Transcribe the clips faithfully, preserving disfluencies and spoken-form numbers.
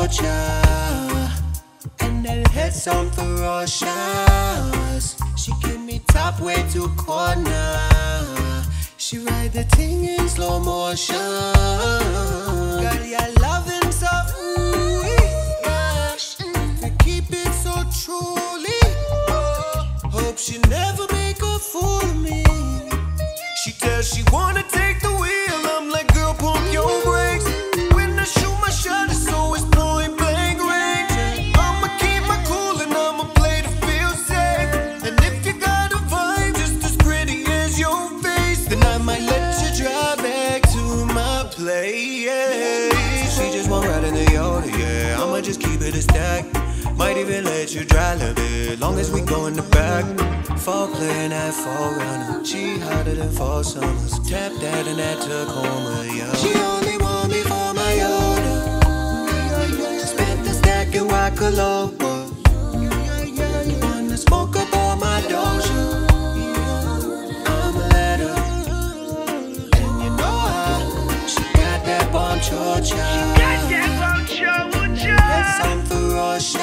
Georgia, and that head some ferocious. She give me top way to corner. She ride the thing in slow motion. Girl, your loving so ooh, yeah. To keep it so truly. Hope she never make a fool of me. She tells she wanna take the wheel. I'm like, girl, pump your brakes. When I shoot my shot, it's always point blank range. I'ma keep my cool and I'ma play to feel safe. And if you got a vibe just as pretty as your face, then I might let you drive back to my place. She just won't ride in the Yoda, yeah. I'ma just keep it a stack. Might even let you drive a little bit, long as we go in the back. Fall playing that forerunner. She hotter than fall summers. Tap that and that Tacoma, yeah. She only want me for my Yoda. Spent the stack in Wacalopa. Wanna smoke up all my doja. I'ma let her. And you know how she got that bomb Georgia. Got that bomb Georgia. That's some ferocious.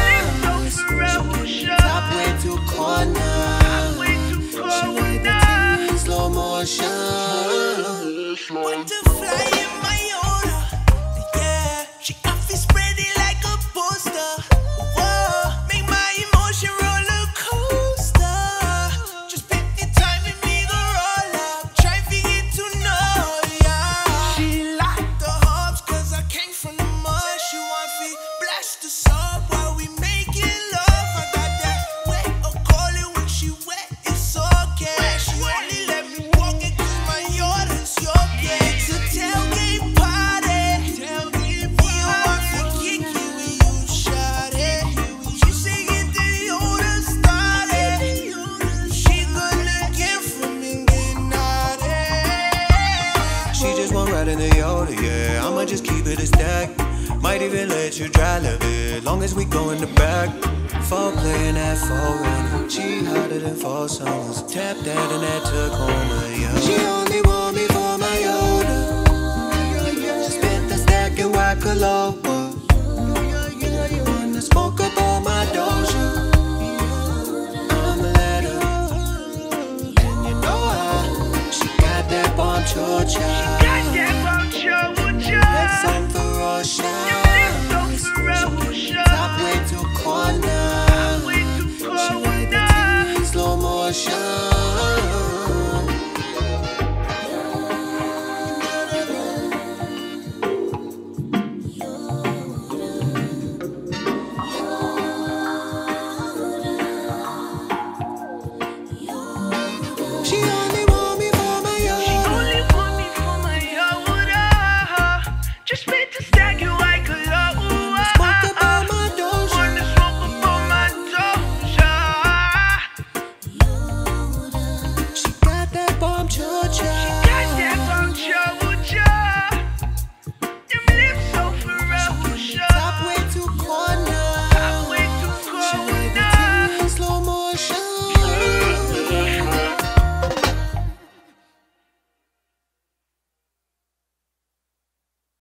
Top way to corner. She made the thing in slow motion. Want to fly in my Yoda, yeah. She off is spread it like a poster. Whoa, make my emotion roller coaster. Just pick the time and me go roll up. Try to get to know ya. She like the hubs cause I came from the mud. She want to blast the sub while we making love. I got that wet or call it when she wet. It's okay. She only let me walk it cause my Yoda's your place. It's a tailgate party. Tailgate party. You want to kick you when you shot it. She say get the Yoda started. She gonna get from me get naughty. She just won't ride in the Yoda, yeah. I'ma just keep it a stack. Might even let you drive a little bit, long as we go in the back. Fall playing that forerunner. She hotter than fall summers. Tap that and that Tacoma, yeah. She only want me for my Yoda. Spent the stack in Wacalopa.